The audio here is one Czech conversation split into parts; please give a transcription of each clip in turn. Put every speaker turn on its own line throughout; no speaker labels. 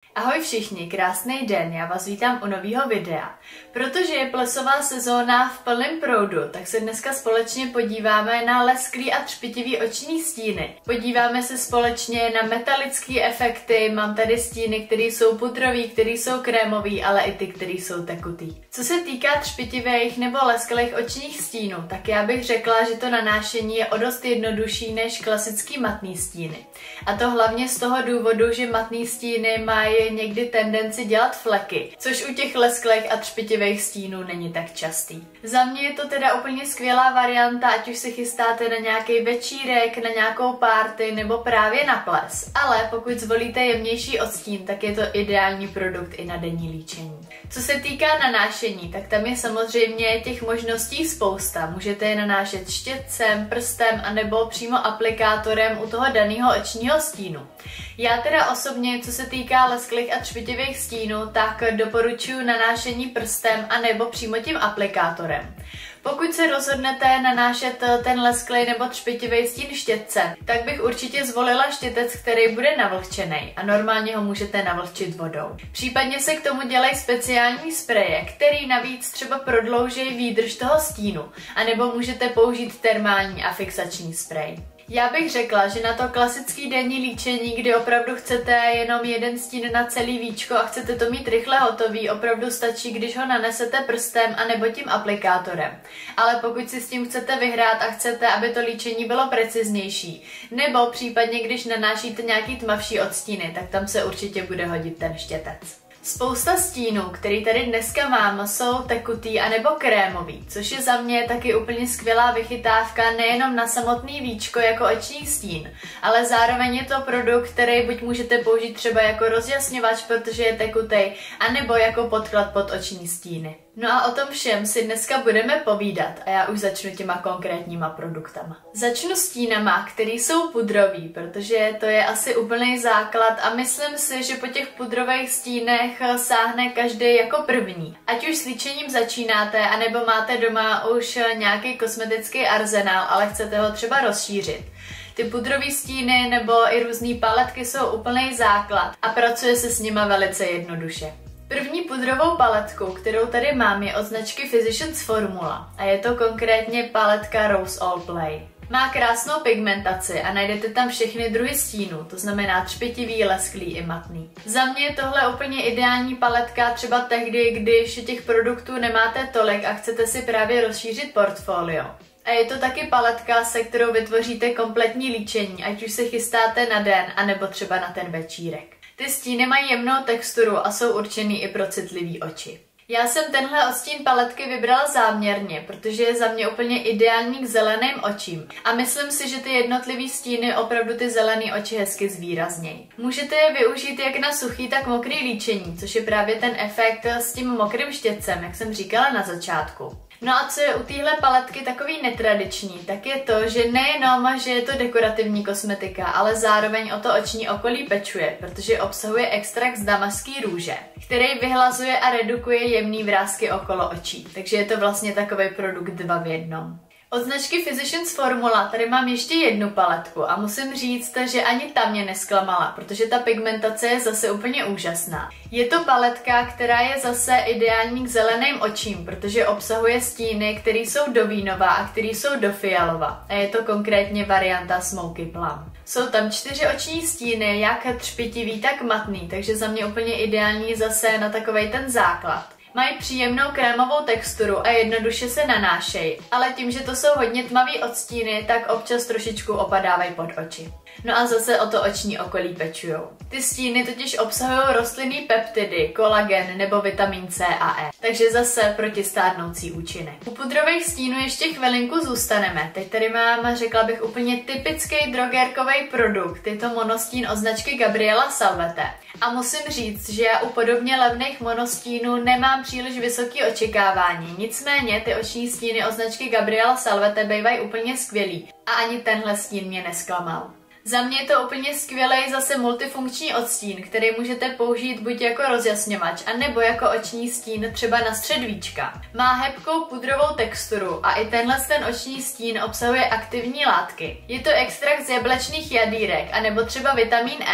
Ahoj všichni, krásný den, já vás vítám u nového videa. Protože je plesová sezóna v plném proudu, tak se dneska společně podíváme na lesklý a třpitivý oční stíny. Podíváme se společně na metalické efekty, mám tady stíny, které jsou pudrový, které jsou krémový, ale i ty, které jsou tekutý. Co se týká třpitivých nebo lesklých očních stínů, tak já bych řekla, že to nanášení je o dost jednodušší než klasický matný stíny. A to hlavně z toho důvodu, že matný stíny mají někdy tendenci dělat fleky, což u těch lesklých a třpitivých stínů není tak častý. Za mě je to teda úplně skvělá varianta, ať už se chystáte na nějaký večírek, na nějakou party nebo právě na ples. Ale pokud zvolíte jemnější odstín, tak je to ideální produkt i na denní líčení. Co se týká nanášení, tak tam je samozřejmě těch možností spousta. Můžete je nanášet štětcem, prstem anebo přímo aplikátorem u toho daného očního stínu. Já teda osobně, co se týká lesklých a třpitivých stínů, tak doporučuji nanášení prstem anebo přímo tím aplikátorem. Pokud se rozhodnete nanášet ten lesklý nebo třpitivý stín štětcem, tak bych určitě zvolila štětec, který bude navlhčený a normálně ho můžete navlhčit vodou. Případně se k tomu dělají speciální spreje, který navíc třeba prodlouží výdrž toho stínu, anebo můžete použít termální a fixační sprej. Já bych řekla, že na to klasický denní líčení, kdy opravdu chcete jenom jeden stín na celý víčko a chcete to mít rychle hotový, opravdu stačí, když ho nanesete prstem anebo tím aplikátorem. Ale pokud si s tím chcete vyhrát a chcete, aby to líčení bylo preciznější, nebo případně když nanášíte nějaký tmavší odstíny, tak tam se určitě bude hodit ten štětec. Spousta stínů, který tady dneska mám, jsou tekutý anebo krémový, což je za mě taky úplně skvělá vychytávka nejenom na samotný víčko jako oční stín, ale zároveň je to produkt, který buď můžete použít třeba jako rozjasňovač, protože je tekutý, anebo jako podklad pod oční stíny. No a o tom všem si dneska budeme povídat a já už začnu těma konkrétníma produktama. Začnu stínama, který jsou pudrový, protože to je asi úplný základ a myslím si, že po těch pudrových stínech sáhne každý jako první. Ať už s líčením začínáte, anebo máte doma už nějaký kosmetický arzenál, ale chcete ho třeba rozšířit. Ty pudrový stíny nebo i různé paletky jsou úplný základ a pracuje se s nima velice jednoduše. První pudrovou paletku, kterou tady mám, je od značky Physicians Formula a je to konkrétně paletka Rose All Play. Má krásnou pigmentaci a najdete tam všechny druhy stínů, to znamená třpitivý, lesklý i matný. Za mě je tohle úplně ideální paletka třeba tehdy, když těch produktů nemáte tolik a chcete si právě rozšířit portfolio. A je to taky paletka, se kterou vytvoříte kompletní líčení, ať už se chystáte na den, anebo třeba na ten večírek. Ty stíny mají jemnou texturu a jsou určený i pro citlivý oči. Já jsem tenhle odstín paletky vybrala záměrně, protože je za mě úplně ideální k zeleným očím a myslím si, že ty jednotlivý stíny opravdu ty zelený oči hezky zvýraznějí. Můžete je využít jak na suchý, tak mokrý líčení, což je právě ten efekt s tím mokrým štětcem, jak jsem říkala na začátku. No a co je u téhle paletky takový netradiční, tak je to, že nejenom, že je to dekorativní kosmetika, ale zároveň o to oční okolí pečuje, protože obsahuje extrakt z damaský růže, který vyhlazuje a redukuje jemný vrásky okolo očí. Takže je to vlastně takový produkt 2 v 1. Od značky Physicians Formula tady mám ještě jednu paletku a musím říct, že ani ta mě nesklamala, protože ta pigmentace je zase úplně úžasná. Je to paletka, která je zase ideální k zeleným očím, protože obsahuje stíny, které jsou do vínova a které jsou do fialova. A je to konkrétně varianta Smoky Plum. Jsou tam 4 oční stíny, jak třpitivý, tak matný, takže za mě úplně ideální zase na takovej ten základ. Mají příjemnou krémovou texturu a jednoduše se nanášejí, ale tím, že to jsou hodně tmavý odstíny, tak občas trošičku opadávají pod oči. No a zase o to oční okolí pečujou. Ty stíny totiž obsahují rostlinný peptidy, kolagen nebo vitamin C a E, takže zase protistárnoucí účinek. U pudrových stínů ještě chvilinku zůstaneme. Teď tady mám, řekla bych, úplně typický drogérkový produkt. Je to monostín od značky Gabriela Salvete. A musím říct, že já u podobně levných monostínů nemám příliš vysoké očekávání. Nicméně ty oční stíny od značky Gabriela Salvete bývají úplně skvělý. A ani tenhle stín mě nesklamal. Za mě je to úplně skvělý zase multifunkční odstín, který můžete použít buď jako rozjasňovač, anebo jako oční stín třeba na střed víčka. Má hebkou pudrovou texturu a i tenhle ten oční stín obsahuje aktivní látky. Je to extrakt z jablečných jadýrek, anebo třeba vitamin E.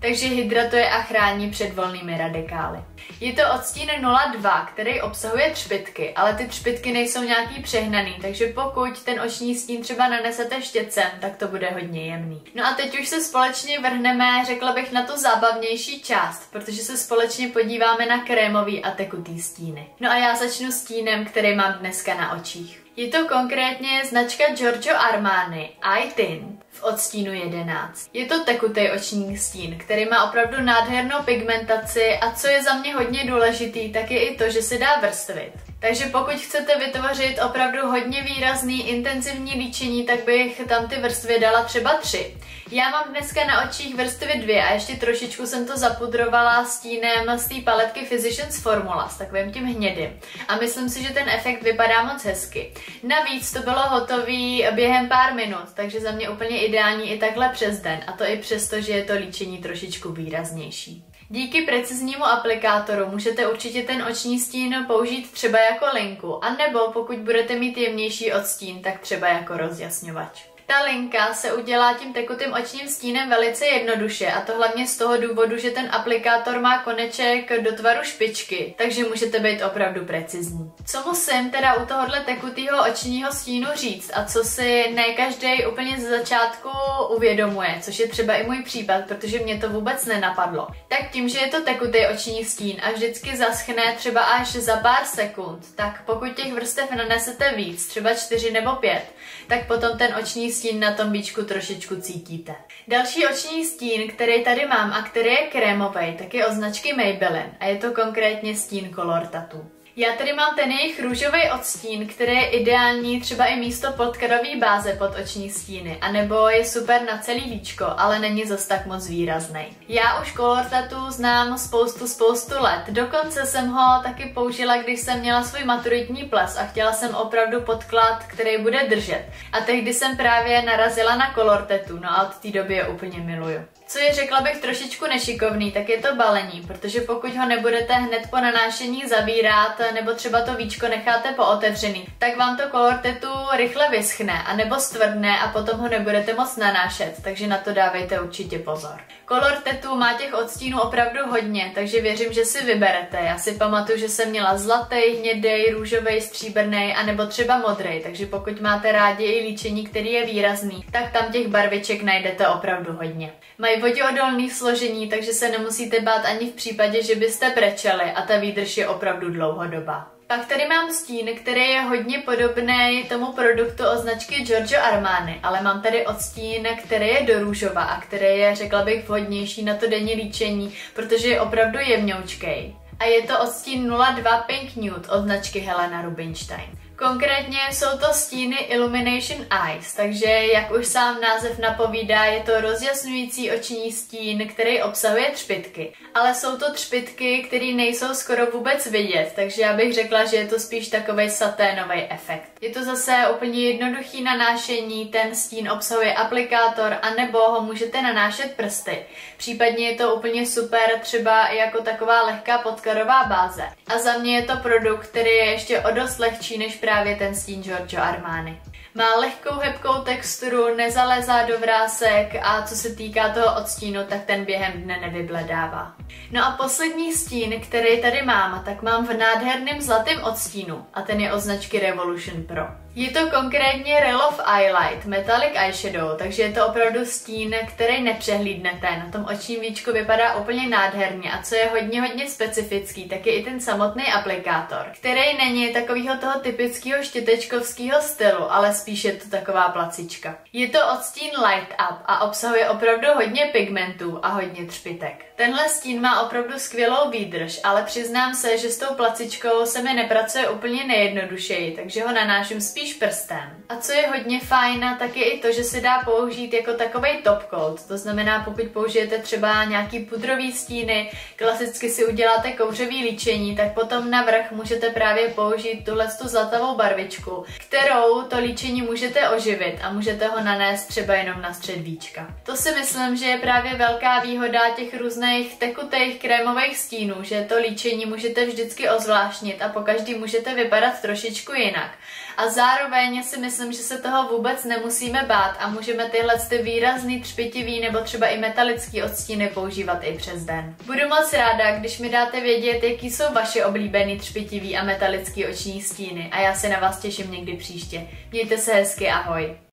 takže hydratuje a chrání před volnými radikály. Je to odstín 02, který obsahuje třpytky, ale ty třpytky nejsou nějaký přehnaný, takže pokud ten oční stín třeba nanesete štětcem, tak to bude hodně jemný. No a teď už se společně vrhneme, řekla bych, na tu zábavnější část, protože se společně podíváme na krémový a tekutý stíny. No a já začnu stínem, který mám dneska na očích. Je to konkrétně značka Giorgio Armani Eye Tint v odstínu 11. Je to tekutý oční stín, který má opravdu nádhernou pigmentaci a co je za mě hodně důležitý, tak je i to, že se dá vrstvit. Takže pokud chcete vytvořit opravdu hodně výrazný, intenzivní líčení, tak bych tam ty vrstvy dala třeba 3. Já mám dneska na očích vrstvy 2 a ještě trošičku jsem to zapudrovala stínem z té paletky Physicians Formula s takovým tím hnědým. A myslím si, že ten efekt vypadá moc hezky. Navíc to bylo hotový během pár minut, takže za mě úplně ideální i takhle přes den. A to i přesto, že je to líčení trošičku výraznější. Díky preciznímu aplikátoru můžete určitě ten oční stín použít třeba jako linku, anebo pokud budete mít jemnější odstín, tak třeba jako rozjasňovač. Ta linka se udělá tím tekutým očním stínem velice jednoduše a to hlavně z toho důvodu, že ten aplikátor má koneček do tvaru špičky, takže můžete být opravdu precizní. Co musím teda u tohohle tekutého očního stínu říct a co si ne každý úplně ze začátku uvědomuje, což je třeba i můj případ, protože mě to vůbec nenapadlo, tak tím, že je to tekutý oční stín a vždycky zaschne třeba až za pár sekund, tak pokud těch vrstev nanesete víc, třeba 4 nebo 5, tak potom ten oční stín na tom víčku trošičku cítíte. Další oční stín, který tady mám a který je krémový, tak je od značky Maybelline a je to konkrétně stín Color Tattoo. Já tady mám ten jejich růžový odstín, který je ideální třeba i místo podkladové báze pod oční stíny, anebo je super na celý víčko, ale není zas tak moc výrazný. Já už Color Tattoo znám spoustu let, dokonce jsem ho taky použila, když jsem měla svůj maturitní ples a chtěla jsem opravdu podklad, který bude držet. A tehdy jsem právě narazila na Color Tattoo, no a od té doby je úplně miluju. Co je, řekla bych, trošičku nešikovný, tak je to balení, protože pokud ho nebudete hned po nanášení zavírat nebo třeba to víčko necháte pootevřený, tak vám to Color Tattoo rychle vyschne a nebo stvrdne a potom ho nebudete moc nanášet, takže na to dávejte určitě pozor. Color Tattoo má těch odstínů opravdu hodně, takže věřím, že si vyberete. Já si pamatuju, že jsem měla zlatý, hnědej, růžový, stříbrný a nebo třeba modrý, takže pokud máte rádi i líčení, který je výrazný, tak tam těch barviček najdete opravdu hodně. Mají voděodolný složení, takže se nemusíte bát ani v případě, že byste brečeli a ta výdrž je opravdu dlouhodobá. Pak tady mám stín, který je hodně podobný tomu produktu od značky Giorgio Armani, ale mám tady odstín, který je do růžova a který je, řekla bych, vhodnější na to denní líčení, protože je opravdu jemňoučkej. A je to odstín 02 Pink Nude od značky Helena Rubinstein. Konkrétně jsou to stíny Illumination Eyes, takže jak už sám název napovídá, je to rozjasňující oční stín, který obsahuje třpytky. Ale jsou to třpytky, které nejsou skoro vůbec vidět, takže já bych řekla, že je to spíš takovej saténový efekt. Je to zase úplně jednoduchý nanášení, ten stín obsahuje aplikátor, anebo ho můžete nanášet prsty. Případně je to úplně super třeba jako taková lehká podkladová báze. A za mě je to produkt, který je ještě o dost lehčí než právě ten stín Giorgio Armani. Má lehkou hebkou texturu, nezalezá do vrásek a co se týká toho odstínu, tak ten během dne nevybledává. No a poslední stín, který tady mám, tak mám v nádherném zlatém odstínu a ten je od značky Revolution Pro. Je to konkrétně Revolve Eyelight Metallic Eyeshadow, takže je to opravdu stín, který nepřehlídnete. Na tom očním víčku vypadá úplně nádherně a co je hodně specifický, tak je i ten samotný aplikátor, který není takového toho typického štětečkovského stylu, ale spíš je to taková placička. Je to odstín Light Up a obsahuje opravdu hodně pigmentů a hodně třpitek. Tenhle stín má opravdu skvělou výdrž, ale přiznám se, že s tou placičkou se mi nepracuje úplně nejjednodušeji, takže ho nanáším spíš prstem. A co je hodně fajn, tak je i to, že se dá použít jako takovej top coat. To znamená, pokud použijete třeba nějaký pudrový stíny, klasicky si uděláte kouřový líčení, tak potom navrch můžete právě použít tuhle zlatovou barvičku, kterou to líčení můžete oživit a můžete ho nanést třeba jenom na střed víčka. To si myslím, že je právě velká výhoda těch různých různých tekutých krémových stínů, že to líčení můžete vždycky ozvláštnit a pokaždý můžete vypadat trošičku jinak. A zároveň si myslím, že se toho vůbec nemusíme bát a můžeme tyhle ty výrazný třpitivý nebo třeba i metalický odstíny používat i přes den. Budu moc ráda, když mi dáte vědět, jaký jsou vaše oblíbený třpitivý a metalický oční stíny a já se na vás těším někdy příště. Mějte se hezky, ahoj!